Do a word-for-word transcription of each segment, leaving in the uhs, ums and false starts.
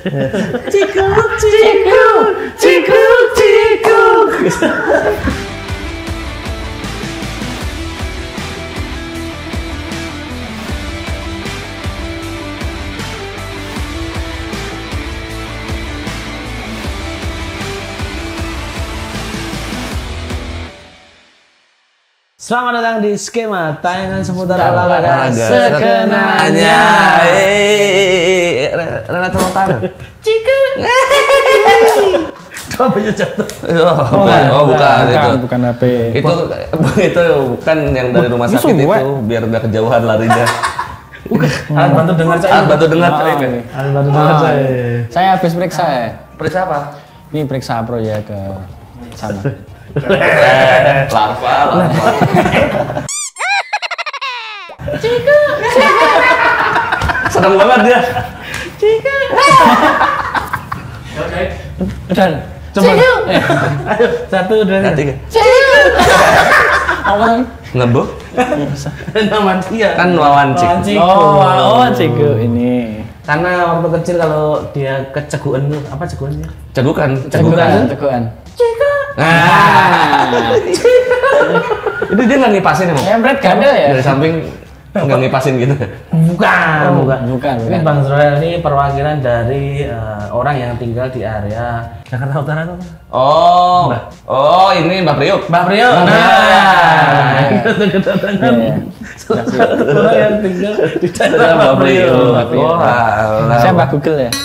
Ciku, ciku, ciku, ciku. Selamat datang di Skema, tayangan seputar olahraga sekenanya. Eh, Renata Montana. Ciku. Coba aja jatuh. Oh, bukan, oh bukan itu. Bukan H P. Itu itu bukan yang dari rumah sakit itu, biar udah kejauhan larinya. Bukan. Alat bantu dengar saya. Alat bantu dengar saya. Alat bantu dengar saya. Saya habis periksa ya. Periksa apa? Ini periksa proyek ke sana. Larva, larva. Ciku. Senang banget dia. Ciku. Oke. Dan Coba. Ayo, satu, dua, tiga. Tiga. apa lagi? Ngebuk? Nama dia. Kan Wawan Ciku. Oh, oh, Ciku ini. Karena waktu kecil kalau dia keceguan tuh apa ceguannya? Cegukan. Cegukan, cegukan. Ciku. Nah. Itu dia nggak ngipasin emang? Empret gandel ya? Dari samping nggak ngipasin gitu. Bukan, Oh, bukan. bukan, Ini bukan. Bang Zroel ini perwakilan dari uh, orang yang tinggal di area Jakarta Utara tuh. Oh, oh ini Mbak Priuk. Mbak Priok. Nah. Nah, kita kedatangan Iya. salah satu orang yang tinggal di daerah Mbak Priok. Mbak Priok. Oh, alah. Saya Mbak Google ya.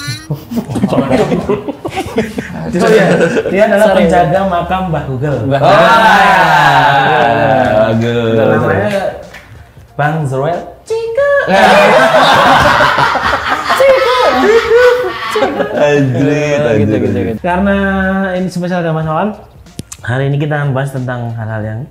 Dia, dia adalah Sorry. penjaga makam Mbah Google. Mbak Oh, Google. bagus. Namanya Bang Zroel. Ciku. Anjrit, Oh, gitu, anjrit. gitu, gitu. Karena ini spesial Gama Soal, hari ini kita membahas tentang hal-hal yang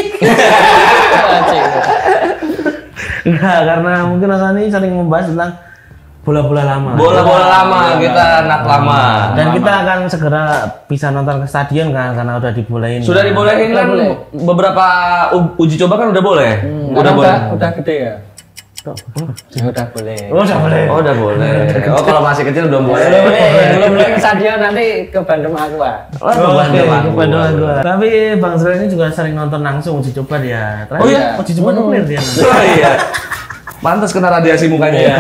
enggak, karena mungkin Mas ini sering membahas tentang bola-bola lama. Bola-bola lama, kita anak lama. Dan kita akan segera bisa nonton ke stadion kan, karena udah dibolehin. Sudah dibolehin kan boleh. beberapa u- uji coba kan udah boleh. Hmm, udah udah, boleh. udah gede ya? Ya udah boleh. Oh, udah boleh. Oh, udah boleh. Oh, kalau masih kecil belum boleh. Belum boleh ke stadion nanti ke Bandung Aqua. Oh, Oh, beban oke, depan kepada gua. gua. Tapi Bang Zroel ini juga sering nonton langsung uji coba dia. Terakhir Oh iya? uji coba nuklir dia. Oh iya. Pantas kena radiasi mukanya ya.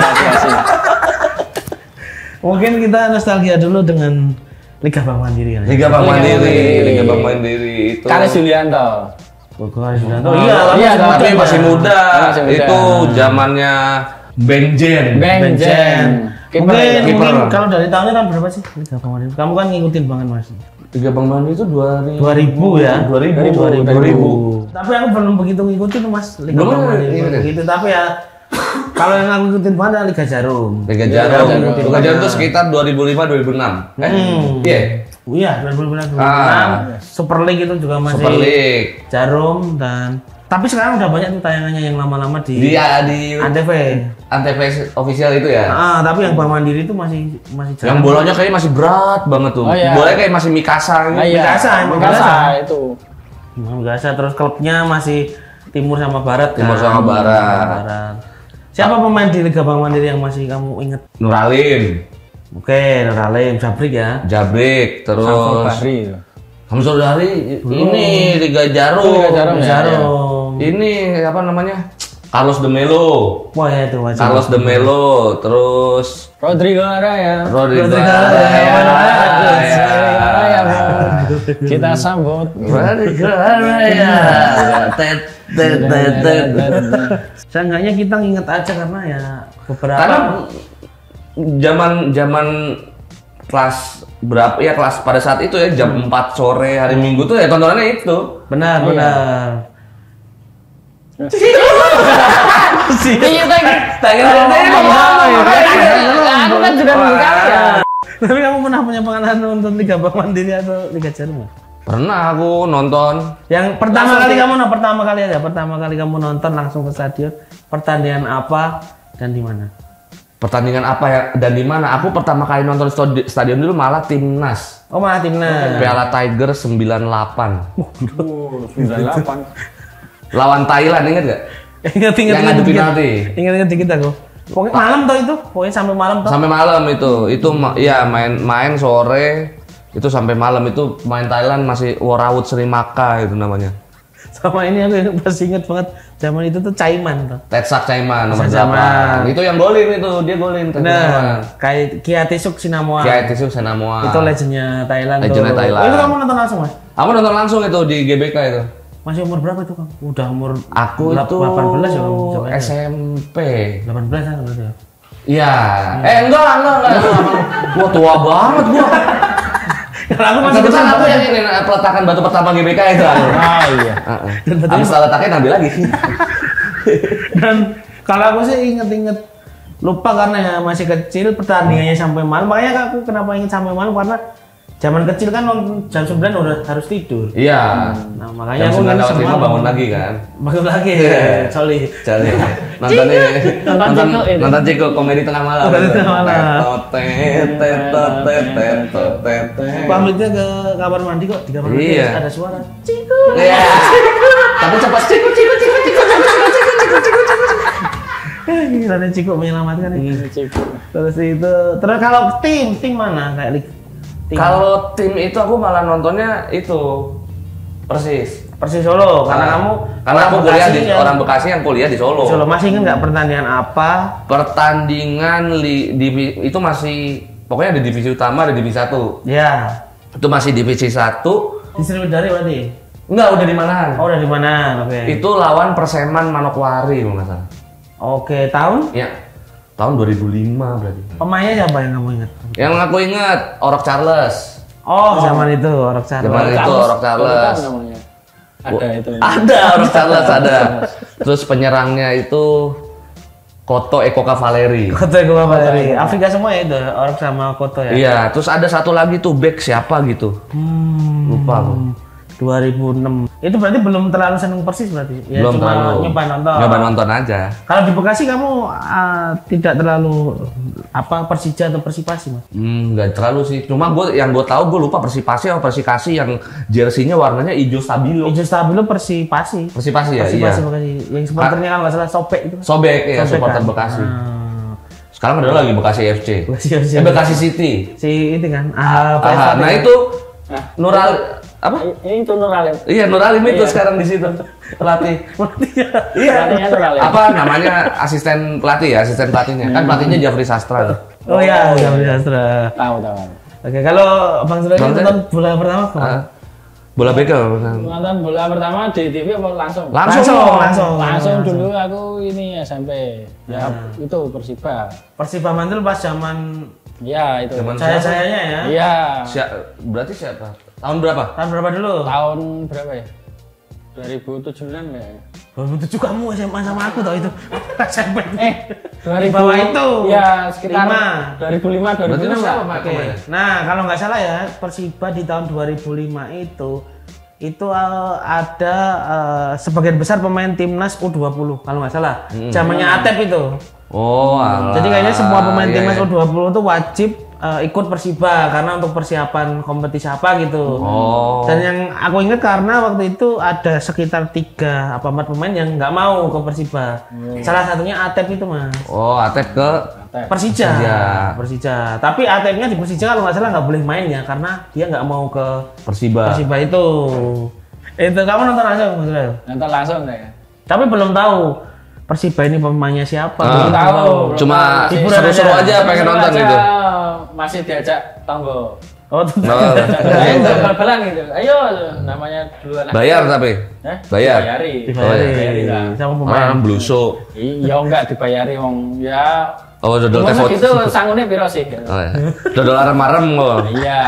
Mungkin kita nostalgia dulu dengan Liga Bank Mandiri kan. Liga Bank Liga Mandiri, Mandiri. Liga Bank Mandiri itu. Kali Julianto. Bogor Sudanto. Oh, Iya, iya, lama Tapi muda. masih muda. Masih muda. Itu zamannya Benjen. Benjen. Benjen. Kiper, Mungkin, kiper. mungkin kalau dari tahunnya kan berapa sih Liga Bank Mandiri? Kamu kan ngikutin banget Mas. Liga Bank Mandiri itu dua ribu. dua ribu ya. dua ribu. dua ribu. dua ribu. Tapi aku belum begitu ngikutin Mas Liga Belum, Bank Mandiri. iya, Belum iya. begitu, tapi ya kalau yang aku ngikutin banget adalah Liga Jarum. Liga Liga Jarum. Jarum. Liga Jarum itu sekitar dua ribu lima dua ribu enam. Eh? Hmm. Iya. Iya, dua ribu lima belas dua ribu enam. Ah. Super League itu juga masih Super League. Jarum dan tapi sekarang udah banyak tuh tayangannya yang lama-lama di Di di Antv. Antv official itu ya. Ah, tapi yang Bank Mandiri itu masih masih Yang bolanya kayak masih berat banget tuh. Oh, iya. Bolanya kayak masih Mikasa gitu. Ah, iya. Mikasa, emang Mikasa Mikasa. itu. Enggak usah, terus klubnya masih timur sama barat kan. Timur sama barat. Barat. Siapa pemain di Liga Bank Mandiri yang masih kamu ingat? Nuralim, Oke, Nuralim, Sabrik ya. Jabrik, Samsul terus Bahri. Hamzul Dari ini Liga Jarum. Liga Jarum ya, Jarum. Ini apa namanya? Carlos de Melo. Wah, ya itu wajib. Carlos de Melo, terus Rodrigo Araya. Rodrigo Rodrigo Araya. Rodrigo Araya. Kita sambut. Rodrigo Araya. Tet tet tet tet. Seenggaknya kita nginget aja karena ya beberapa Karena zaman zaman kelas berapa ya kelas pada saat itu ya jam empat sore hari Minggu tuh ya tontonannya itu. benar Iya. benar. Iya, tadi. Tanya Aku kan sudah buka ya. Tapi kamu pernah punya pengalaman nonton Liga Bank Mandiri atau Liga Jarum nggak? Pernah aku nonton. Yang pertama kali kamu nonton, pertama kali aja, pertama kali kamu nonton langsung ke stadion, pertandingan apa dan di mana? Pertandingan apa ya dan di mana? Aku pertama kali nonton stadi- stadion dulu malah timnas. Oh malah timnas. Piala Tiger sembilan delapan. sembilan delapan. Lawan Thailand inget gak? Ingat ingat Yang adu penalti. Ingat ingat dikit aku. Pokoknya malam toh itu, pokoknya sampai malam toh. Sampai malam itu, itu ma- ya main main sore itu sampai malam itu main Thailand masih Warawut Sri Maka itu namanya. Sama ini aku masih inget banget zaman itu tuh Caiman tuh. Tetsak Caiman nomor Tetsak delapan. Caiman. Itu yang golin itu, dia golin Tetsak Caiman. Nah, kayak Kiatisuk Sinamoa. Kiai Tisuk Senamoa. Itu legendnya Thailand Legendnya tuh. Thailand. Oh, itu kamu nonton langsung Mas? Aku nonton langsung itu di G B K itu. Masih umur berapa itu Kang? Udah umur Aku delap- itu delapan belas ya Kang? Coba ya. S M P. delapan belas kan berarti ya. Iya. Eh enggak, enggak, enggak. Gua tua banget gua. Kalau aku masih Kebetulan kecil aku yang ini peletakan batu pertama G B K itu. Ah iya. Heeh. Dan betul- Habis letaknya ngambil lagi. Dan kalau aku sih inget-inget lupa karena ya masih kecil pertandingannya sampai malam. Makanya aku kenapa inget sampai malam karena zaman kecil kan nonton jam sembilan udah harus tidur. Iya. Nah, makanya Jam aku sembilan inget lewat lima semua bangun lagi kan. Bangun lagi. Iya. Sorry. Jadi nonton ini Nonton nonton Ciko ini. nonton Ciko komedi tengah malam. Komedi tengah malam. Tet tet tet tet tet tet tet. Pamitnya ke kamar mandi kok di kamar mandi Iya. ada suara. Ciku. Iya. Tapi cepat Ciko Ciko Ciko Ciko Ciko Ciko Ciko. Gila nih Ciku menyelamatkan Hmm. ya. Terus itu terus kalau tim tim mana kayak lig- tim Kalau tim itu aku malah nontonnya itu Persis. Persis Solo karena Nah, kamu karena aku kuliah Bekasi di yang- orang Bekasi yang kuliah di Solo. Solo masih ingat nggak pertandingan apa? Pertandingan li, divi- itu masih pokoknya ada divisi utama, ada divisi satu. Ya. Itu masih divisi satu. Di Sriwedari berarti. Enggak, udah di Manahan. Oh, udah di mana? Oke. Itu lawan Perseman Manokwari kalau nggak salah. Oke, tahun Ya, tahun dua ribu lima berarti. pemainnya siapa yang kamu ingat? Yang aku ingat, Orok Charles. Oh, zaman itu Orok Charles. Zaman itu Orok Charles. namanya. Ada itu. Ada Orok Charles ada. Terus penyerangnya itu Koto Eko Cavalieri. Koto Eko Cavalieri. Afrika semua ya itu, Orok sama Koto ya. Iya, terus ada satu lagi tuh back siapa gitu. Hmm. Lupa aku. dua ribu enam. Itu berarti belum terlalu seneng Persis berarti. Ya, Belum cuma terlalu. nyoba nonton. Nyoba nonton aja. Kalau di Bekasi kamu ah, tidak terlalu apa Persija atau Persipasi, Mas? Hmm, nggak terlalu sih. Cuma gue yang gue tahu gue lupa Persipasi atau Persikasi yang jersey-nya warnanya hijau stabilo. Ijo Stabilo Persipasi. Persipasi ya, Persipasi iya. Bekasi. Yang supporternya kalau nggak salah Sobek itu. Sobek ya, Sobek supporter kan? Bekasi. Ah. Sekarang ada lagi Bekasi F C. Bekasi F C. Eh, Bekasi City. Si itu kan. Ah, Aha, nah itu Nah, Nural apa? Ini itu Nuralim. Iya, Nuralim itu Iya. sekarang di situ pelatih. Iya. Pelatihnya Nuralim. Apa namanya asisten pelatih ya, asisten pelatihnya. Kan pelatihnya Jafri Sastra. tuh. Oh ya, Jafri Sastra. Tahu tahu. Oke, kalau Bang Sule Bang Sule? nonton bola pertama kemana? Ah, bola bekel. Nonton bola pertama di T V apa langsung? Langsung, Langsung, langsung. Langsung dulu aku ini S M P. Ya itu Persiba. Persiba Mantul pas zaman Ya itu. Zaman saya-sayanya ya. Iya. Siapa? Berarti siapa? Tahun berapa? Tahun berapa dulu? Tahun berapa ya? dua ribu tujuh belas ya. dua ribu tujuh kamu S M A sama aku tau itu. S M P. Eh, dua ribu bawah itu. Ya, sekitar Lima. dua ribu lima dua ribu Berarti enam lu siapa, lah. Mak? Oke. Nah, kalau nggak salah ya, Persiba di tahun dua ribu lima itu itu eh, ada eh, sebagian besar pemain timnas U dua puluh kalau nggak salah. Zamannya Atep itu. Oh, alah. Jadi kayaknya semua pemain Iya, timnas iya. U dua puluh itu wajib eh, ikut Persiba karena untuk persiapan kompetisi apa gitu. Oh. Dan yang aku ingat karena waktu itu ada sekitar tiga apa empat pemain yang nggak mau ke Persiba. Salah satunya Atep itu mas. Oh, Atep ke Persija. Persija. Persija. Tapi Atepnya di Persija kalau nggak salah nggak boleh main ya karena dia nggak mau ke Persiba. Persiba itu. Itu kamu nonton langsung Mas Ral? Nonton langsung saya. Tapi belum tahu Persiba ini pemainnya siapa. Ah. Belum Tahu. tahu. Cuma Hiburan seru-seru aja. aja pengen Seru nonton aja, gitu. Masih diajak tonggo. Oh, tuh. Oh. Ayo bal-balan gitu. Ayo namanya dulu anak. Bayar tapi. Eh? Bayar. Dibayari. Dibayari. Dibayari lah. Sama pemain. Ah, blusuk. Iya enggak dibayari wong ya. Oh, dodol teh Ngomong foto. gitu sangune piro sih? Oh, ya. Dodol arem-arem kok. Iya.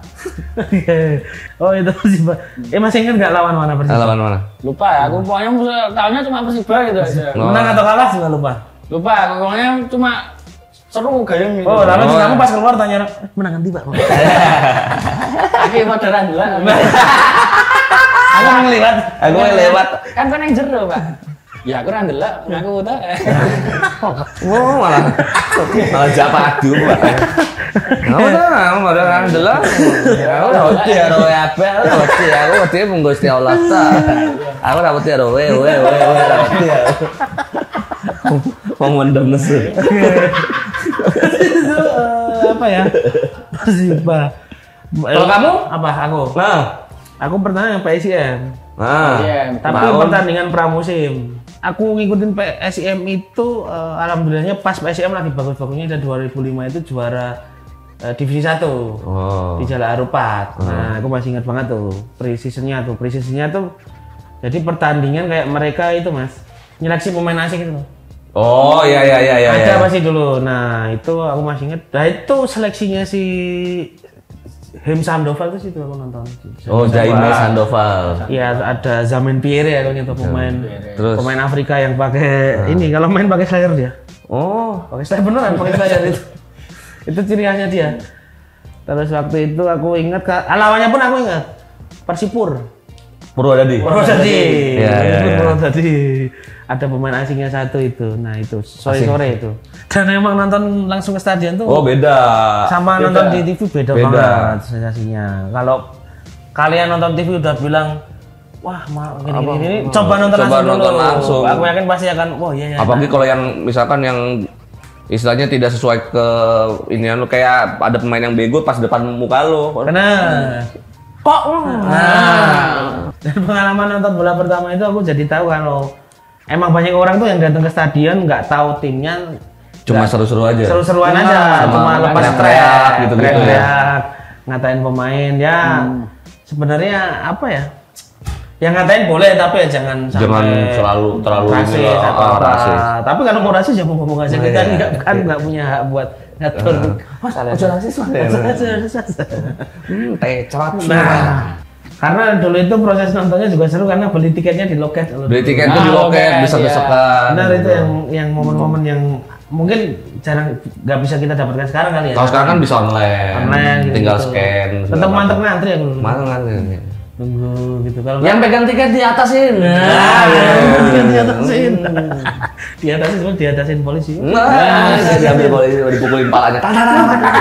Oh itu Persiba. Eh masih ingat nggak lawan mana Persiba? Lawan mana? Lupa ya, aku pokoknya tahunya cuma Persiba gitu aja. Oh. Menang atau kalah juga lupa. Lupa, aku pokoknya cuma seru gayung gitu. Oh, lalu Oh. kamu pas keluar tanya menang nanti pak. Aku modern dulu. Aku yang lewat. Aku yang lewat. Kan kan yang jero, Pak. Ya aku ra ndelok, ngaku ta. Oh, malah malah japadu Pak. Aku tahu, malah kan delok. Aku ora wedi karo apel, ora wedi aku wedi mung Gusti Allah ta. Aku ora wedi karo we we we we ora wedi aku. Mau mendam nesu. Itu eh, apa ya? Persiba. Kalau kamu? Apa aku? Nah, Aku pertama yang P S I M. nah. Iya, Tapi Tahun. pertandingan pramusim. Aku ngikutin P S I M itu eh, alhamdulillahnya pas P S I M lagi bagus-bagusnya dan dua ribu lima itu juara eh, divisi satu Oh. di Jalan Arupat. Nah, aku masih ingat banget tuh pre-seasonnya tuh. Pre-seasonnya tuh jadi pertandingan kayak mereka itu Mas, nyeleksi pemain asing itu. Oh, iya iya iya iya. Ada iya. pasti dulu. Nah, itu aku masih ingat. Nah, itu seleksinya si Hem Sandoval itu situ aku nonton. Oh, Jaime Sandoval. Iya, ada Zaman Pierre ya kalau nyentuh pemain Terus? pemain Afrika yang pakai ini kalau main pakai slayer dia. Oh, Pakai slayer beneran pakai slayer itu. Itu ciri khasnya dia. Terus waktu itu aku ingat ka- ah, lawannya pun aku ingat. Persipur. Purwodadi. Purwodadi. Iya, iya, iya. Purwodadi. Ada pemain asingnya satu itu. Nah, itu sore-sore itu. Dan emang nonton langsung ke stadion tuh Oh, beda. sama Beda. nonton di T V beda, Beda. banget sensasinya. Kalau kalian nonton T V udah bilang, wah mau gini gini, gini, coba nonton Coba langsung nonton dulu. langsung. Aku yakin pasti akan, wah iya ya. Apalagi kalau yang misalkan yang istilahnya tidak sesuai ke ini lu kayak ada pemain yang bego pas depan muka lu. Benar. Kok? Nah. Dan pengalaman nonton bola pertama itu aku jadi tahu kalau emang banyak orang tuh yang datang ke stadion nggak tahu timnya. Cuma seru-seru aja. Seru-seruan aja, Sama cuma lepas teriak-teriak gitu-gitu ya. teriak-teriak, ngatain pemain ya. Sebenarnya apa ya? Yang ngatain boleh tapi ya jangan sampai Jangan selalu terlalu ini rasis loh, atau oh, apa. rasis. Tapi kalau mau rasis ya mau ngomong aja, Oh, kita iya. nggak kan nggak punya hak buat ngatur. Mas, Aja rasis lah. Hmm, tecot. Nah, karena dulu itu proses nontonnya juga seru karena beli tiketnya di loket. Beli tiket tuh Ah, di loket, loket, besar-besarkan. Benar itu yang yang momen-momen yang mungkin jarang nggak bisa kita dapatkan sekarang kali ya. Kalau sekarang kan bisa online. Online gitu, Tinggal gitu. scan. Tetap mantep ngantri ya dulu. Mana kan? Tunggu gitu kalau Yang pegang tiket di atasin. nah, ya, kan di atasin. Di atasin cuma di atasin polisi. Nah, saya diambil polisi, dipukulin palanya. Tah, tah, tah, tah.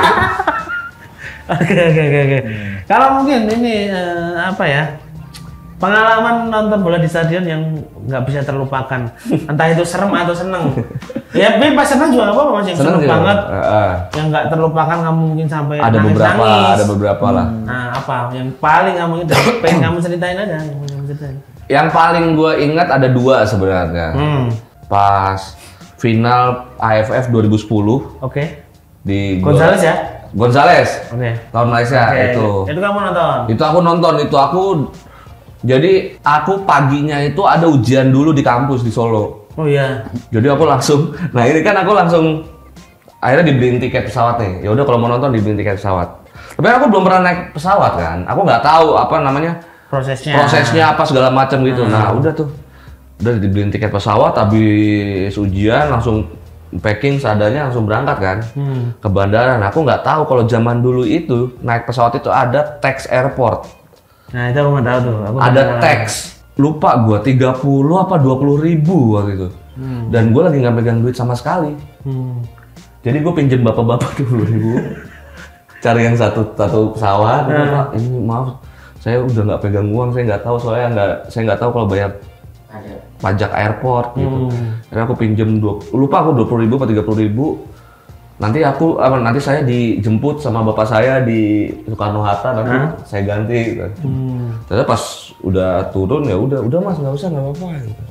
Oke oke oke oke. Kalau mungkin ini eh, apa ya? Pengalaman nonton bola di stadion yang nggak bisa terlupakan. Entah itu serem atau seneng. Ya, tapi pas seneng juga nggak apa-apa Mas. Yang Seneng seneng juga. banget. Heeh. Yang nggak terlupakan kamu mungkin sampai Ada nangis, beberapa, nangis. ada beberapa lah. Nah, apa yang paling kamu itu pengen kamu ceritain aja, yang pengen kamu ceritain. Yang paling gue ingat ada dua sebenarnya. Hmm. Pas final A F F dua ribu sepuluh Oke. di Gonzales ya? Gonzales. Oke. Lawan Malaysia Oke. itu. Itu kamu nonton. Itu aku nonton, itu aku jadi aku paginya itu ada ujian dulu di kampus di Solo. Oh iya. Jadi aku langsung, nah ini kan aku langsung akhirnya dibeliin tiket pesawat nih. Ya udah kalau mau nonton dibeliin tiket pesawat. Tapi aku belum pernah naik pesawat kan. Aku nggak tahu apa namanya Prosesnya. prosesnya apa segala macam gitu. Nah udah tuh, udah dibeliin tiket pesawat, habis ujian langsung packing seadanya langsung berangkat kan Hmm. ke bandara. Nah aku nggak tahu kalau zaman dulu itu naik pesawat itu ada tax airport. Nah, itu aku nggak tahu tuh. Aku Ada nggak tax, lupa gua tiga puluh apa dua puluh ribu waktu itu. Dan gua lagi nggak pegang duit sama sekali. Hmm. Jadi gue pinjem bapak-bapak dua puluh ribu, cari yang satu satu pesawat. Gua, Pak, ini maaf, saya udah nggak pegang uang, saya nggak tahu soalnya nggak, saya nggak tahu kalau bayar pajak airport gitu. Akhirnya aku pinjem dua, lupa aku dua puluh ribu atau tiga puluh ribu. Nanti aku, apa, nanti saya dijemput sama bapak saya di Soekarno Hatta, nanti saya ganti. Gitu. Hmm. Ternyata pas udah turun ya udah, udah mas nggak usah nggak apa-apa. Gitu.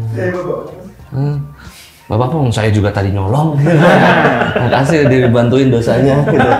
Hmm. Bapak pun saya juga tadi nyolong. Makasih dibantuin dosanya. Gitu.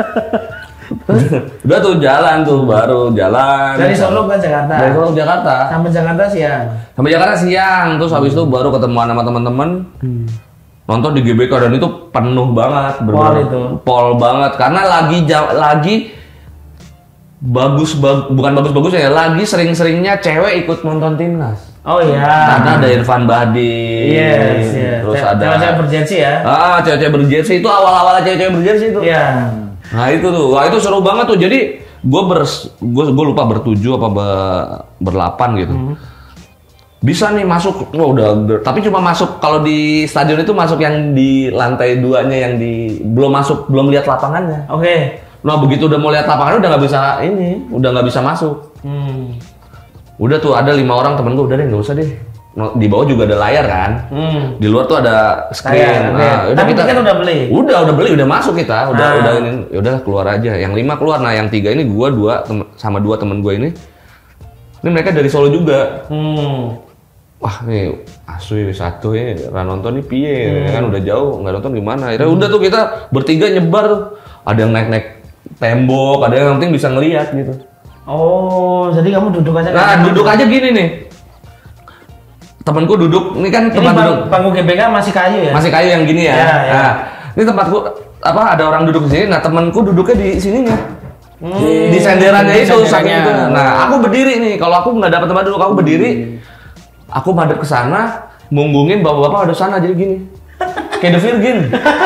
Udah tuh jalan tuh baru jalan. Dari Solo ke Jakarta. Dari Solo ke Jakarta. Sampai Jakarta siang. Sampai Jakarta siang, terus habis itu baru ketemuan sama teman-teman. Nonton di G B K dan itu penuh banget, Pol itu. Pol banget karena lagi ja- lagi bagus bag, bukan bagus-bagus ya, lagi sering-seringnya cewek ikut nonton timnas. Oh iya. Karena ada Irfan Bahdi, Yes, yes. terus Ce- ada cewek-cewek berjersey ya. ah cewek-cewek berjersey itu awal-awal cewek-cewek berjersey itu. Iya. Nah itu tuh, wah itu seru banget tuh. Jadi gue ber, gue gue lupa bertujuh apa ber- berlapan gitu. Bisa nih masuk, wah udah, ber- tapi cuma masuk kalau di stadion itu masuk yang di lantai duanya yang di belum masuk, belum lihat lapangannya. Oke. Nah begitu udah mau lihat lapangannya udah nggak bisa ini, udah nggak bisa masuk. Hmm. Udah tuh ada lima orang temen gue, udah deh nggak usah deh. no- di bawah juga ada layar kan. Hmm. Di luar tuh ada screen. Layar, Nah, layar. udah Tapi kita tiket udah beli? Udah, udah beli, udah masuk kita. Udah, Ah. udah ini, yaudah keluar aja. Yang lima keluar. Nah, yang tiga ini gua dua tem- sama dua temen gua ini. Ini mereka dari Solo juga. Hmm. Wah nih asli satu ya, ra nonton nih piye ya kan udah jauh nggak nonton gimana. Akhirnya udah tuh kita bertiga nyebar tuh. Ada yang naik-naik tembok, ada yang penting bisa ngelihat gitu. Oh, jadi kamu duduk aja. Nah kan? duduk aja gini nih. Temanku duduk, ini kan Ini tempat bang, duduk bangku G B K masih kayu ya? masih kayu yang gini ya. Ya, ya. Nah ini tempatku apa ada orang duduk di sini. Nah temanku duduknya di sininya. Hmm. Di senderannya Di itu, senderannya. saking itu. Nah, aku berdiri nih. Kalau aku nggak dapat tempat duduk, aku berdiri. Aku madep ke sana, munggungin bapak-bapak ada sana jadi gini. Kayak The Virgin.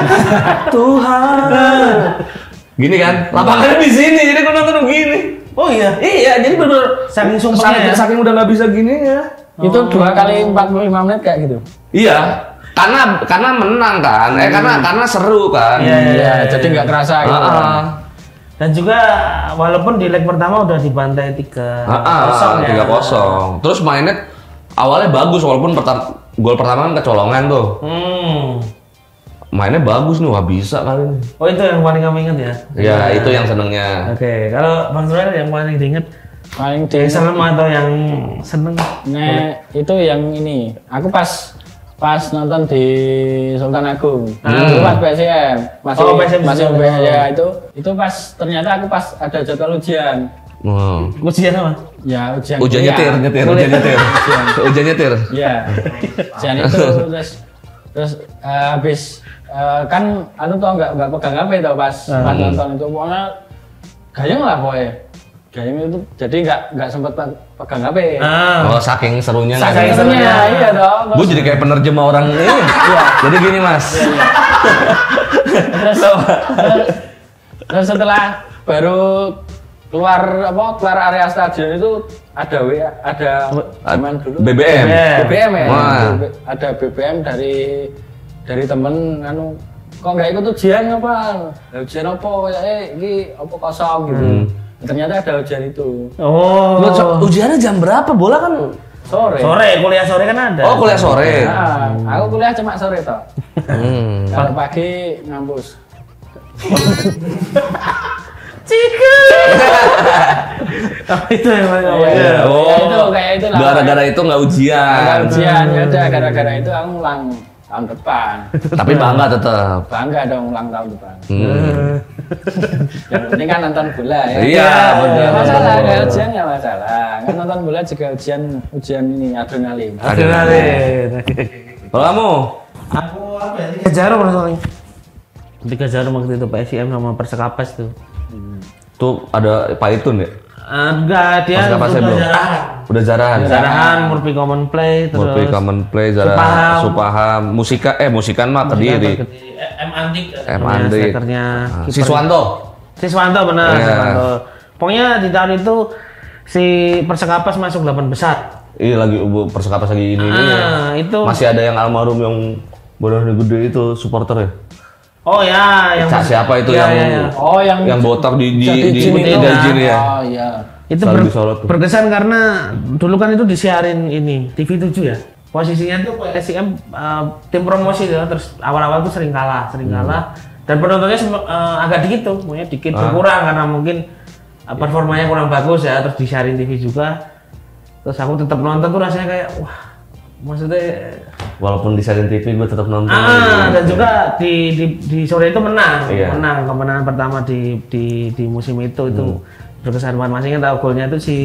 Tuhan. Gini kan? Lapangannya di sini, jadi aku nonton begini. Oh iya. Iya, jadi bener Saking sumpahnya saking, ya? saking udah nggak bisa gini ya. Itu dua kali empat puluh lima menit kayak gitu. Iya, karena karena menang kan, eh karena karena seru kan. Iya, iya, Iya, jadi nggak kerasa gitu. Ah, ah. Dan juga walaupun di leg pertama udah dibantai tiga Ah, ah, kosong ya. tiga kosong. Terus mainnya awalnya bagus walaupun pertama gol pertama kan kecolongan tuh. Hmm. Mainnya bagus nih, wah bisa kali ini. Oh itu yang paling kamu ingat ya? Ya itu yang senengnya. Oke, kalau Bang Surya yang paling diinget Paling yang di serem atau yang seneng? Nah, itu yang ini. Aku pas pas nonton di Sultan Agung. Itu pas P S I M. Masih Oh, P S I M masih juga. P S I M, ya itu. Itu pas ternyata aku pas ada jadwal ujian. Hmm. Ujian apa? Ya, ujian. Ujian kuliah. nyetir, nyetir, ujian nyetir. Ujian nyetir. Iya. Ujian itu terus terus eh, habis eh, kan anu tau nggak nggak pegang H P tau pas pas nonton itu pokoknya gayeng lah pokoknya. Gayeng itu jadi nggak nggak sempet pe- pegang H P. Ah. Oh saking serunya nggak Saking bisa. serunya. Sebenarnya iya dong. Gue jadi kayak penerjemah orang ini. Jadi gini mas. terus, terus, terus setelah baru keluar apa keluar area stadion itu ada W ada zaman dulu B B M. B B M ya Wah. B- ada B B M dari dari temen anu kok nggak ikut ujian apa ujian apa ya eh ini apa kosong gitu ternyata ada ujian itu Oh. Lo, so- ujiannya jam berapa? Bola kan? sore Sore, kuliah sore kan ada. Oh kuliah sore. nah, aku kuliah cuma sore toh Hmm. kalau pagi ngampus Cika. Apa itu yang paling kamu ingat? Iya. Oh, Ya, itu, kayak itu lah. gara-gara itu nggak ujian. ada ujian ya udah gara-gara itu aku ulang tahun depan Tapi bangga tetap. bangga dong ulang tahun depan Hmm. yang penting kan nonton bola ya Iya, benar. nggak masalah nggak ujian nggak masalah kan nonton bola juga ujian ujian ini adrenalin Adrenalin. Kalau kamu? Aku apa ya? Tiga jarum soalnya. Tiga jarum waktu itu P S I M sama Persekapes tuh. Tuh ada Paitun ya? Ah, enggak, dia Persekapasnya udah belum? jarahan. Udah jarahan. Jarahan, Murphy Common Play, terus Murphy Common Play, Zara, Supaham. Supaham, Musika, eh Musikan mah Kediri. M Andik. M Andik. Strikernya. Ah, Siswanto. Siswanto benar, Iya. Siswanto. Pokoknya di tahun itu si Persekapes masuk delapan besar. Iya lagi uh, Persekapas lagi ini ini ya. Ah, itu. Masih ada yang almarhum yang badannya gede itu supporter ya. Oh ya, yang Cak siapa itu Ya, yang ya, ya. oh yang yang botak di di jadi di, jin di, itu di, kan? jin ya. oh iya itu Selalu ber- disorot tuh. berkesan karena dulu kan itu disiarin ini T V tujuh ya. Posisinya tuh P S I M uh, tim promosi ya, terus awal-awal tuh sering kalah, sering Hmm. kalah dan penontonnya sem- uh, agak dikit tuh, maunya dikit Ah. berkurang karena mungkin uh, performanya kurang bagus ya, terus disiarin T V juga. Terus aku tetap nonton tuh rasanya kayak wah, maksudnya Walaupun di Siaran T V gue tetap nonton. ah dan juga di, di di sore itu menang, Iya. menang kemenangan pertama di di di musim itu itu Hmm. berkesan banget. Masih ingat tahu golnya itu si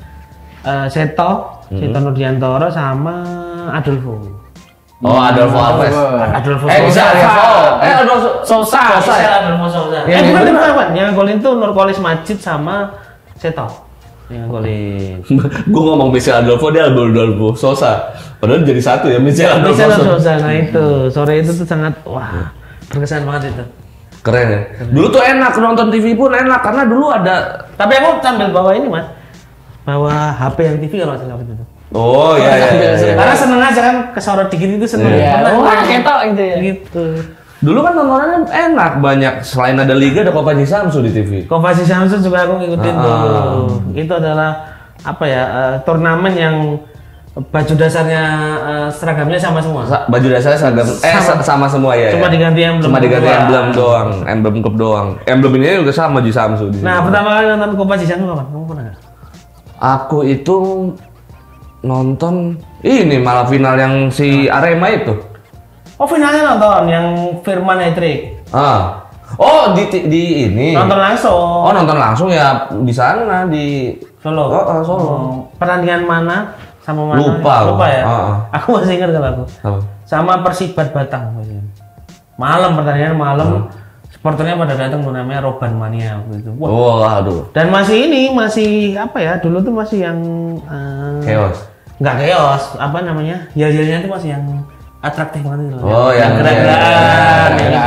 eh, Seto, Hmm. Seto Nurdiantoro sama Adolfo. Oh, Adolfo Alves. Adolfo Eh bisa Sosa. Adolfo. Eh Adolfo Sosa Sosa ya. Adolfo Sosa. Yang Eh bukan itu- bukan, bukan. Yang golin tuh Nurkolis Majid sama Seto. Yang golin. Gue ngomong Michel Adolfo, dia Adolfo Sosa. Padahal jadi satu ya Michel Adolfo. Bisa Sosa. Sosa. Nah itu sore itu tuh sangat wah berkesan banget itu. Keren ya. Dulu tuh enak nonton T V pun enak karena dulu ada. Tapi aku sambil bawa ini mas, bawa H P yang T V kalau nggak salah itu. Oh iya iya. iya, iya. Karena seneng aja kan kesorot dikit itu seneng. ya Pernah oh nggak? ketok gitu ya Gitu. Dulu kan tontonannya enak banyak. Selain ada Liga ada Kopaji Samsu di T V. Kompasi Samsung juga aku ngikutin Ah. tuh. Itu adalah apa ya eh, turnamen yang baju dasarnya uh, seragamnya sama semua. Sa- baju dasarnya seragam eh Sama. sama, sama semua ya. Cuma ya? diganti emblem Cuma diganti doang. emblem doang, emblem klub doang. Emblem ini juga sama di Samsu di Nah, sini. pertama kali nonton Kopaji Samsu kapan? Kamu pernah nggak? Aku itu nonton ini malah final yang si Arema itu. Oh, finalnya nonton yang Firman hat-trick. Ah. Oh, di di ini. Nonton langsung. Oh, nonton langsung ya di sana di Solo. Oh, oh, Solo. Oh, pertandingan mana sama mana? Lupa. Lupa ya. Oh, oh. Aku masih ingat kalau aku. Apa? Sama Persibat Batang. Malam pertandingan malam. Hmm. Supporternya pada datang tuh namanya Roban Mania gitu. Wah. Oh, aduh. Dan masih ini masih apa ya? Dulu tuh masih yang uh, Chaos. Nggak chaos, apa namanya? Yel-yelnya tuh masih yang atraktif banget gitu. Oh, yang gerak-gerakan.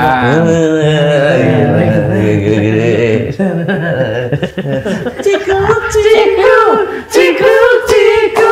Ciku, ciku, ciku, ciku.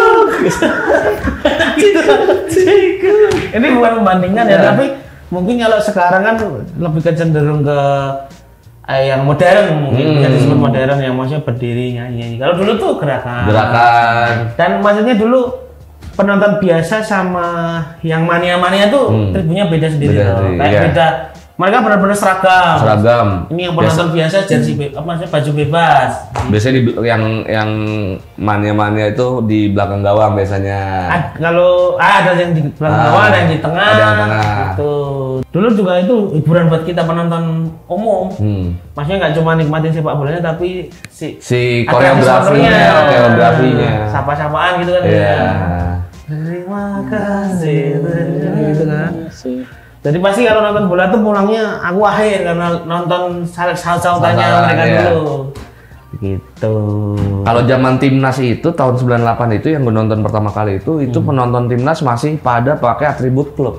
Gitu, ciku. Ini bukan membandingkan ya, tapi mungkin kalau sekarang kan lebih ke cenderung ke eh, yang modern mungkin Hmm. bisa disebut modern yang maksudnya berdiri nyanyi. Kalau dulu tuh gerakan. Gerakan. Dan maksudnya dulu penonton biasa sama yang mania-mania tuh Hmm. tribunnya beda sendiri Beda loh. sendiri, Kayak iya. beda. Mereka benar-benar seragam. Seragam. Ini yang penonton biasa jersey be- apa maksudnya baju bebas. Biasanya di, yang yang mania-mania itu di belakang gawang biasanya. Ad- kalau ah, ada yang di belakang Ah, bawah, ada yang di tengah. ada yang tengah. Gitu. Dulu juga itu hiburan buat kita penonton umum. Hmm. Maksudnya nggak cuma nikmatin sepak bolanya tapi si Si atraksi koreografinya, sponsornya. koreografinya. Sapa-sapaan gitu kan. Iya. ya. Terima kasih. Gitu kan. Jadi pasti kalau nonton bola tuh pulangnya aku akhir karena nonton saut-sautannya Saut-sautan, mereka iya. dulu. Gitu. Kalau zaman timnas itu tahun sembilan puluh delapan itu yang gue nonton pertama kali itu itu Hmm. penonton timnas masih pada pakai atribut klub.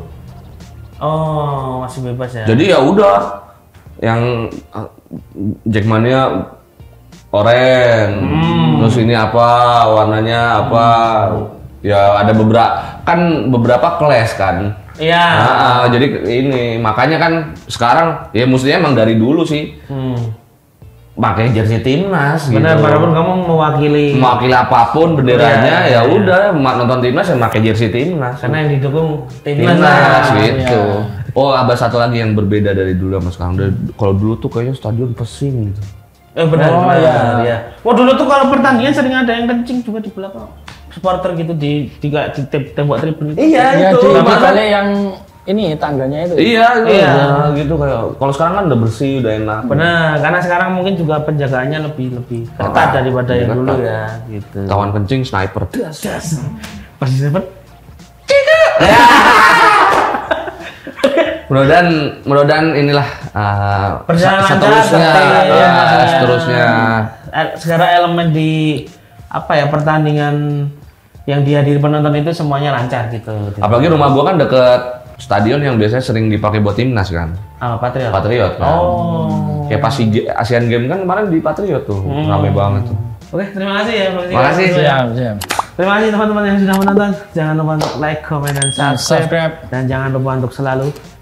Oh, masih bebas ya. Jadi ya udah yang uh, Jackmania oranye, Hmm. terus ini apa warnanya apa, ya ada beberapa kan beberapa kelas kan. Iya. Nah, jadi ini makanya kan sekarang ya mestinya emang dari dulu sih Hmm. pakai jersey timnas Benar, gitu. walaupun kamu mewakili Mewakili apapun benderanya Iya, ya iya. udah ma- nonton timnas ya pakai jersey timnas. karena yang didukung timnas. Timnas lah. gitu. Iya. Oh, ada satu lagi yang berbeda dari dulu sama sekarang. Dari- Kalau dulu tuh kayaknya stadion pesing gitu. Eh benar, Oh, benar. iya. Ya. Wah dulu tuh kalau pertandingan sering ada yang kencing juga di belakang supporter gitu di di, di, tem- tembok tribun itu. Ya itu. di Makanya- kali yang ini tangganya itu. Iya, itu Iya. udah gitu kayak. Kalau sekarang kan udah bersih, udah enak. Benar, karena sekarang mungkin juga penjagaannya lebih lebih ketat Ketat. daripada yang Lebih dulu ketat. ya, gitu. Kawan kencing sniper. Das. Pas di seven, Mudah-mudahan mudah-mudahan inilah uh, Perjalanan se- lancar, seterusnya, seperti- uh, ya. seterusnya. Eh, segala elemen di apa ya pertandingan yang dihadiri penonton itu semuanya lancar gitu. Apalagi rumah gua kan deket stadion yang biasanya sering dipakai buat timnas kan. Ah, Patriot. Patriot kan. Oh. Kayak pas si Asian Games kan kemarin di Patriot tuh, Hmm. rame banget tuh. Oke, terima kasih ya. Terima kasih. Siap, siap. Terima kasih teman-teman yang sudah menonton. Jangan lupa untuk like, comment, dan subscribe. Subscribe. Dan jangan lupa untuk selalu